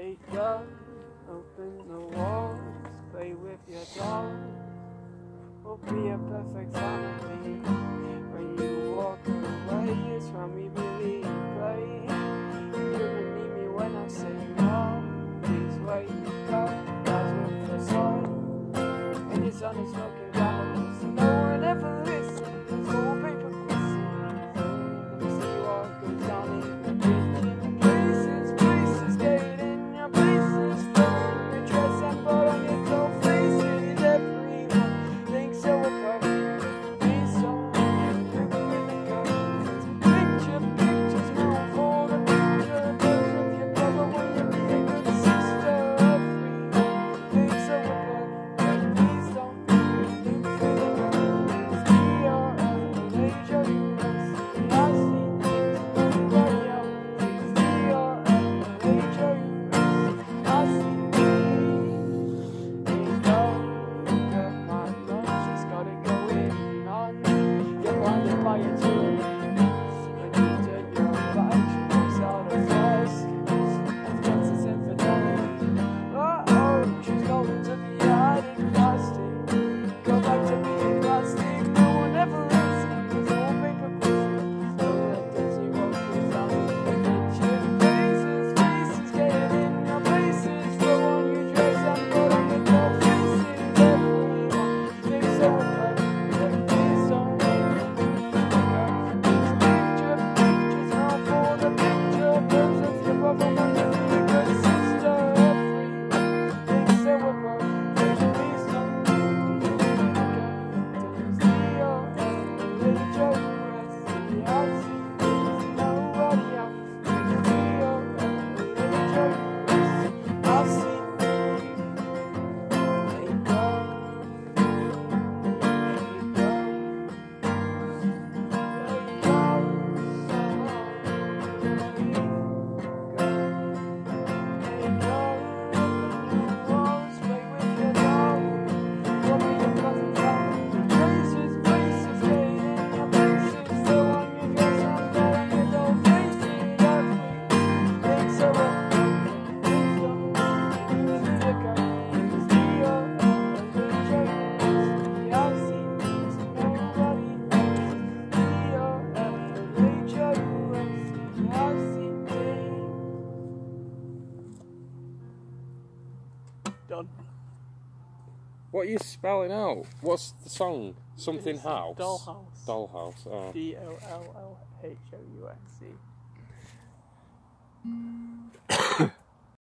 Wake up, open the walls, play with your dolls. We'll be a perfect family. When you walk away, it's when we really play. You need me when I say no. Please wake up, guys with the sun. And your sun is smoking candles. No one ever listens. All paper quizzes. Let me see what goes down in the kitchen. Places, get in your places. Throwing your dress and put on your toe faces. Everyone thinks so about you. Please don't look with the girls. Pictures now for the picture. Of your brother when you're being a good sister. Everyone thinks so about you. Please don't look with the girls. D-R-L-H-O-U-S. I see things nobody else sees. D-R-L-H-O-U-S. I see things. Pick up my lunch, it's gotta go in on. You're blinded by your jewelry. When you turn your back, she moves out of flask and dances infidelity. Uh-oh, she's going to be hiding plastic. Go back to being plastic. No one ever listens. It's all paper quizzes. Don't let them see what goes on in the kitchen. Faces, get in your places. Throw on your dress and put on your toe faces. Everyone thinks so about you, but please don't pictures now for the picture. Birds of your brother when you're being a good sister. Everyone thinks so about you, but please don't Done. What are you spelling out? What's the song? Something It's House? Dollhouse. Dollhouse. Oh. D-O-L-L-H-O-U-S-E.